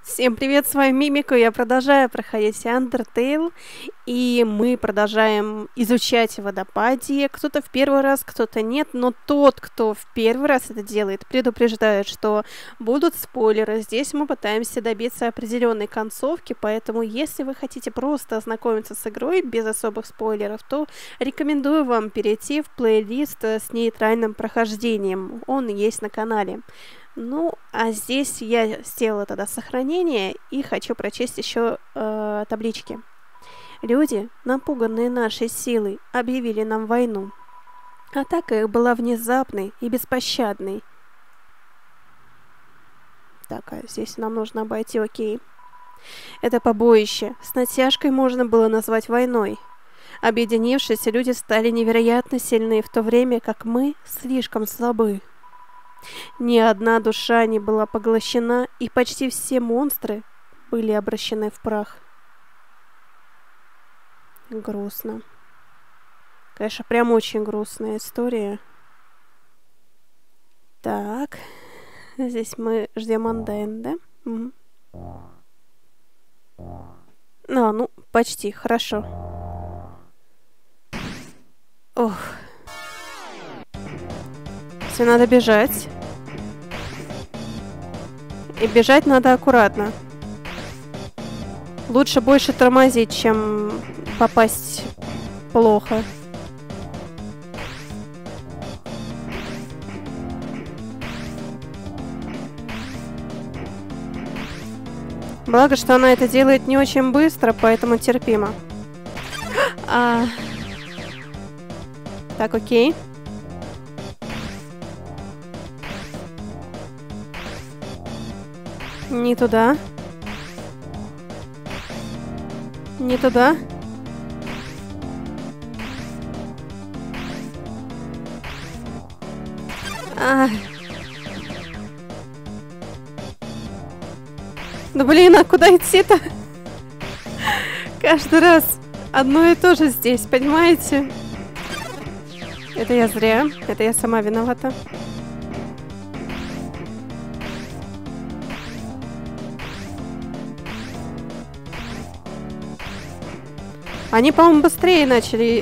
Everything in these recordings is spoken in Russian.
Всем привет, с вами Мимика, я продолжаю проходить Undertale, и мы продолжаем изучать водопадье. Кто-то в первый раз, кто-то нет, но тот, кто в первый раз это делает, предупреждает, что будут спойлеры. Здесь мы пытаемся добиться определенной концовки, поэтому если вы хотите просто ознакомиться с игрой без особых спойлеров, то рекомендую вам перейти в плейлист с нейтральным прохождением. Он есть на канале. Ну, а здесь я сделала тогда сохранение и хочу прочесть еще таблички. Люди, напуганные нашей силой, объявили нам войну. Атака их была внезапной и беспощадной. Так, а здесь нам нужно обойти, окей. Это побоище с натяжкой можно было назвать войной. Объединившись, люди стали невероятно сильны, в то время как мы слишком слабы. Ни одна душа не была поглощена, и почти все монстры были обращены в прах. Грустно. Конечно, прям очень грустная история. Так. Здесь мы ждем Анден, да? Угу. Ну, почти, хорошо. Ох. Все, надо бежать. И бежать надо аккуратно. Лучше больше тормозить, чем попасть плохо. Благо, что она это делает не очень быстро, поэтому терпимо. Так, окей. Не туда. Не туда. Ну блин, а куда идти-то? Каждый раз одно и то же здесь, понимаете? Это я зря. Это я сама виновата. Они, по-моему, быстрее начали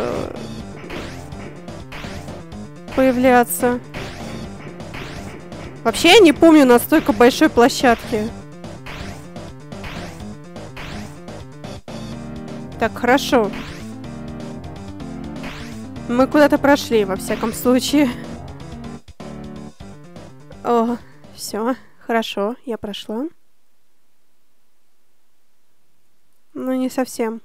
появляться. Вообще, я не помню настолько большой площадки. Так, хорошо. Мы куда-то прошли, во всяком случае. О, все, хорошо, я прошла. Ну, не совсем.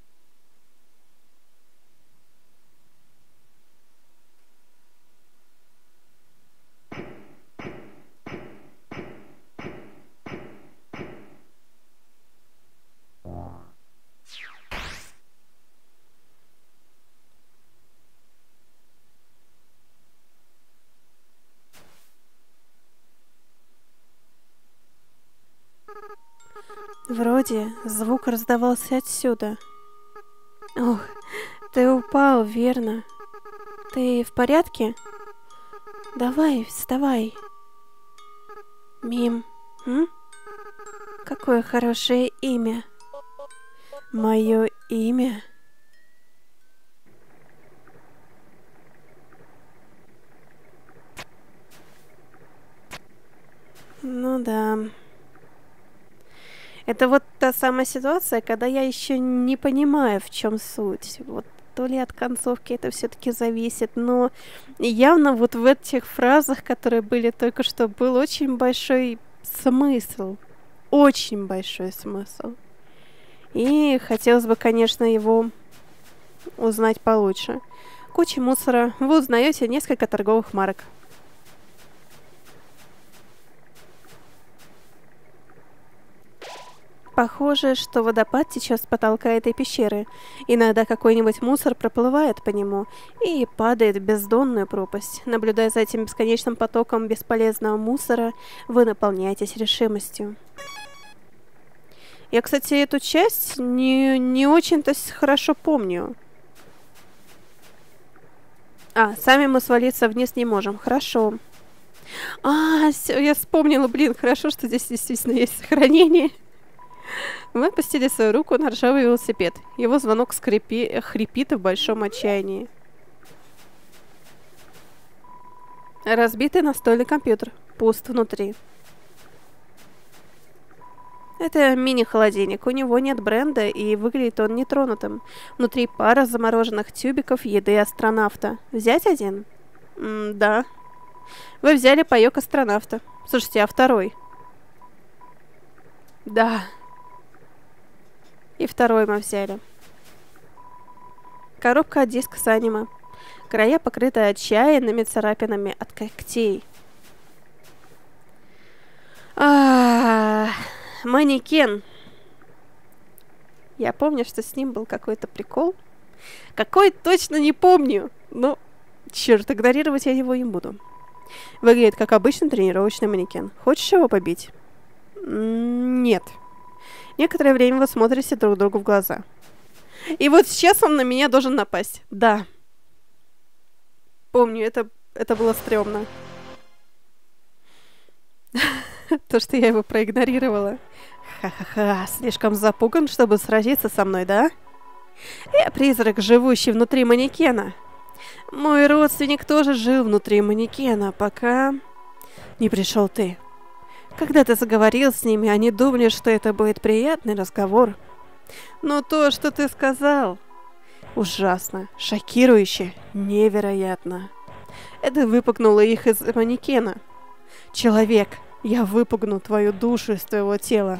Вроде звук раздавался отсюда. Ох, ты упал, верно? Ты в порядке? Давай, вставай. Мим, какое хорошее имя. Мое имя? Ну да. Это вот та самая ситуация, когда я еще не понимаю, в чем суть. Вот то ли от концовки это все-таки зависит, но явно вот в этих фразах, которые были только что, был очень большой смысл. Очень большой смысл. И хотелось бы, конечно, его узнать получше. Куча мусора. Вы узнаете несколько торговых марок. Похоже, что водопад течет с потолка этой пещеры. Иногда какой-нибудь мусор проплывает по нему и падает в бездонную пропасть. Наблюдая за этим бесконечным потоком бесполезного мусора, вы наполняетесь решимостью. Я, кстати, эту часть не очень-то хорошо помню. Сами мы свалиться вниз не можем. Хорошо. Всё, я вспомнила, блин, хорошо, что здесь действительно есть сохранение. Мы опустили свою руку на ржавый велосипед. Его звонок хрипит в большом отчаянии. Разбитый настольный компьютер. Пуст внутри. Это мини-холодильник. У него нет бренда, и выглядит он нетронутым. Внутри пара замороженных тюбиков еды астронавта. Взять один? Да. Вы взяли паёк астронавта. Слушайте, а второй? Да. И второй мы взяли. Коробка от диска с аниме. Края покрыты отчаянными царапинами от когтей. Манекен. Я помню, что с ним был какой-то прикол. Какой, точно не помню. Но, черт, игнорировать я его не буду. Выглядит как обычный тренировочный манекен. Хочешь его побить? Нет. Некоторое время вы смотрите друг другу в глаза. И вот сейчас он на меня должен напасть. Да. Помню, это было стрёмно. То, что я его проигнорировала. Ха-ха-ха, слишком запуган, чтобы сразиться со мной, да? Я призрак, живущий внутри манекена. Мой родственник тоже жил внутри манекена, пока не пришел ты. Когда ты заговорил с ними, они думали, что это будет приятный разговор. Но то, что ты сказал, ужасно, шокирующе, невероятно. Это выпугнуло их из манекена. Человек, я выпугну твою душу из твоего тела.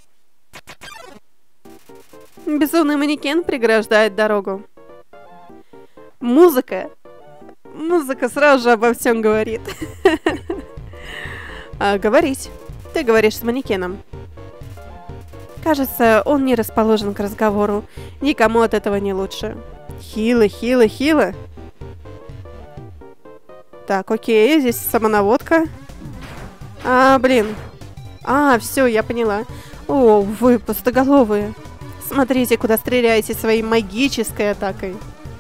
Безумный манекен преграждает дорогу. Музыка сразу же обо всем говорит. Говорить. Ты говоришь с манекеном. Кажется, он не расположен к разговору. Никому от этого не лучше. Хило. Так, окей, здесь самонаводка. Блин. Все, я поняла. О, вы пустоголовые. Смотрите, куда стреляете своей магической атакой.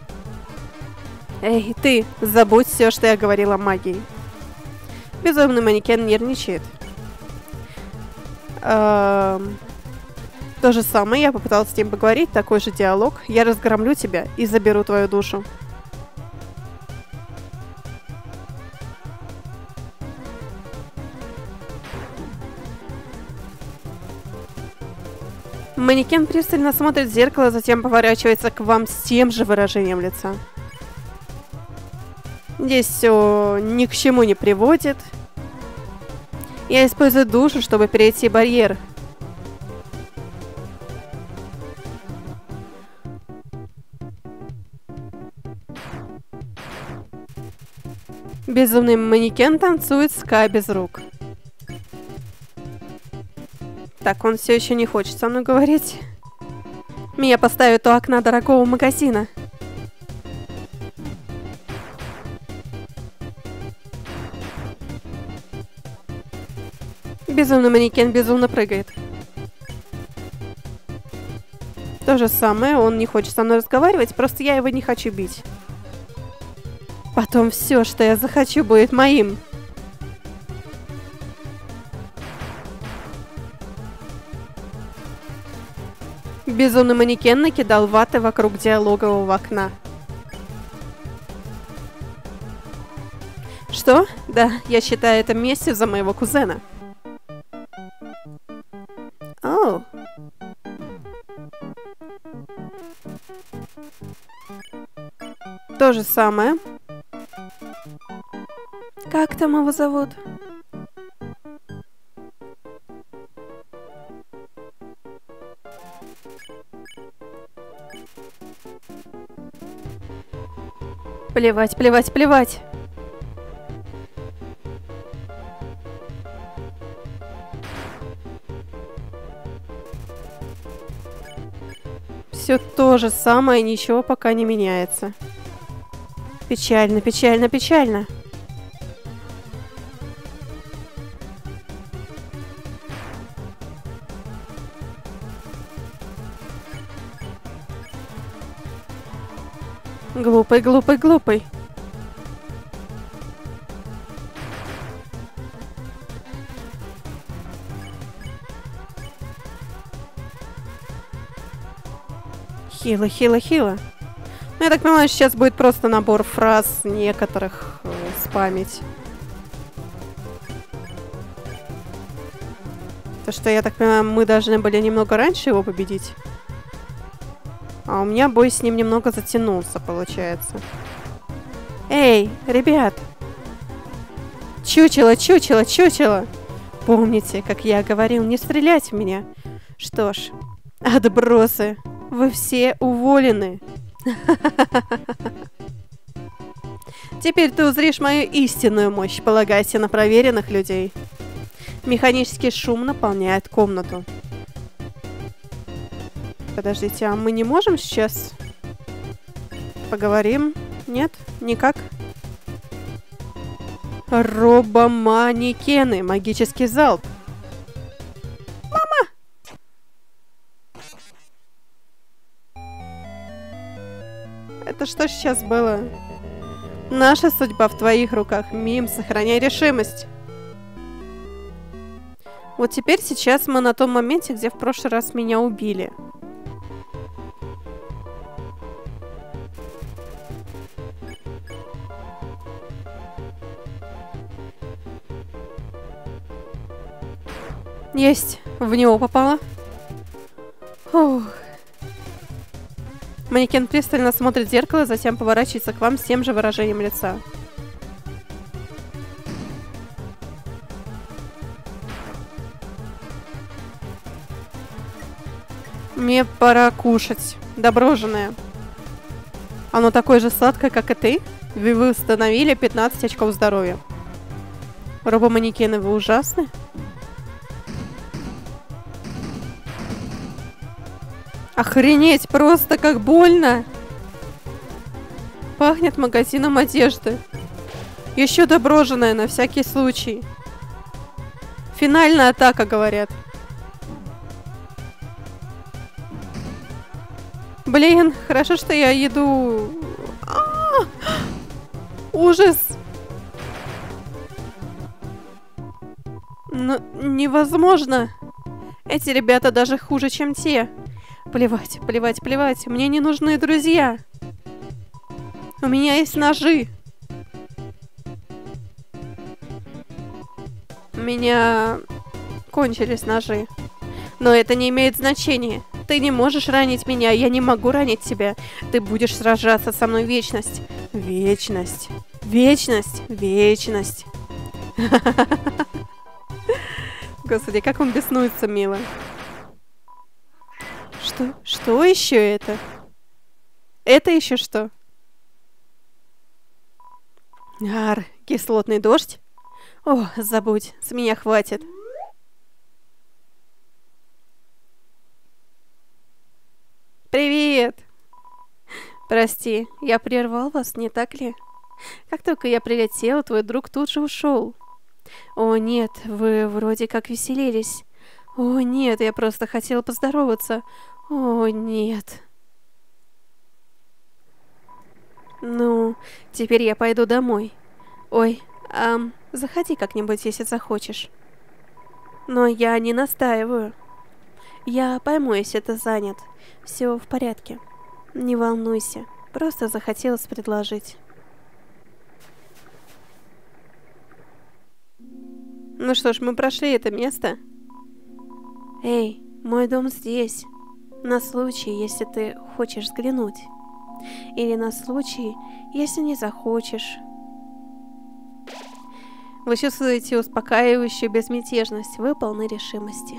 Эй, ты, забудь все, что я говорила магией. Безумный манекен нервничает. То же самое, я попытался с ним поговорить, такой же диалог. Я разгромлю тебя и заберу твою душу. Манекен пристально смотрит в зеркало, затем поворачивается к вам с тем же выражением лица. Здесь все ни к чему не приводит. Я использую душу, чтобы перейти барьер. Безумный манекен танцует ска без рук. Так, он все еще не хочет со мной говорить. Меня поставят у окна дорогого магазина. Безумный манекен безумно прыгает. То же самое, он не хочет со мной разговаривать, просто я его не хочу бить. Потом все, что я захочу, будет моим. Безумный манекен накидал ваты вокруг диалогового окна. Что? Да, я считаю это местью за моего кузена. Оу. То же самое. Как там его зовут? Плевать, плевать, плевать. Все то же самое, ничего пока не меняется. Печально, печально, печально. Глупый, глупый, глупый. Хило, хило, хило. Ну, я так понимаю, сейчас будет просто набор фраз некоторых спамить. То, что, я так понимаю, мы должны были немного раньше его победить. А у меня бой с ним немного затянулся, получается. Эй, ребят! Чучело, чучело, чучело! Помните, как я говорил, не стрелять в меня? Что ж, отбросы, вы все уволены. Теперь ты узришь мою истинную мощь, полагайся на проверенных людей. Механический шум наполняет комнату. Подождите, а мы не можем сейчас поговорим? Нет? Никак? Робоманекены. Магический залп. Мама! Это что сейчас было? Наша судьба в твоих руках. Мим, сохраняй решимость. Вот теперь сейчас мы на том моменте, где в прошлый раз меня убили. Есть. В него попало. Фух. Манекен пристально смотрит в зеркало, затем поворачивается к вам с тем же выражением лица. Мне пора кушать. Доброженное. Оно такое же сладкое, как и ты. Вы восстановили 15 очков здоровья. Робоманекены, вы ужасны. Охренеть, просто как больно. Пахнет магазином одежды. Еще доброженное на всякий случай. Финальная атака, говорят. Блин, хорошо, что я еду. Ужас. Но невозможно. Эти ребята даже хуже, чем те. Плевать, плевать, плевать. Мне не нужны друзья. У меня есть ножи. У меня кончились ножи. Но это не имеет значения. Ты не можешь ранить меня, я не могу ранить тебя. Ты будешь сражаться со мной вечность. Вечность. Вечность. Вечность. Господи, как он беснуется, мило. Что? Что еще это? Это еще что? Ар, кислотный дождь? О, забудь, с меня хватит. Привет! Прости, я прервал вас, не так ли? Как только я прилетела, твой друг тут же ушел. О нет, вы вроде как веселились. О нет, я просто хотела поздороваться. О нет. Ну, теперь я пойду домой. Ой, заходи как-нибудь, если захочешь. Но я не настаиваю. Я пойму, если ты занят. Все в порядке. Не волнуйся. Просто захотелось предложить. Ну что ж, мы прошли это место. Эй, мой дом здесь. На случай, если ты хочешь взглянуть. Или на случай, если не захочешь. Вы чувствуете успокаивающую безмятежность. Вы полны решимости.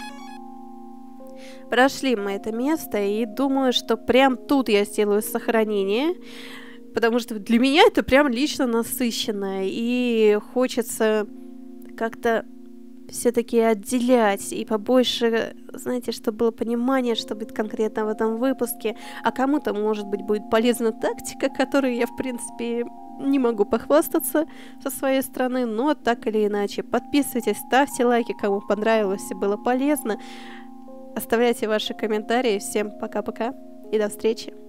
Прошли мы это место, и думаю, что прям тут я сделаю сохранение, потому что для меня это прям лично насыщенно, и хочется как-то все-таки отделять, и побольше, знаете, чтобы было понимание, что будет конкретно в этом выпуске, а кому-то, может быть, будет полезна тактика, которой я, в принципе, не могу похвастаться со своей стороны, но так или иначе. Подписывайтесь, ставьте лайки, кому понравилось и было полезно. Оставляйте ваши комментарии. Всем пока-пока и до встречи.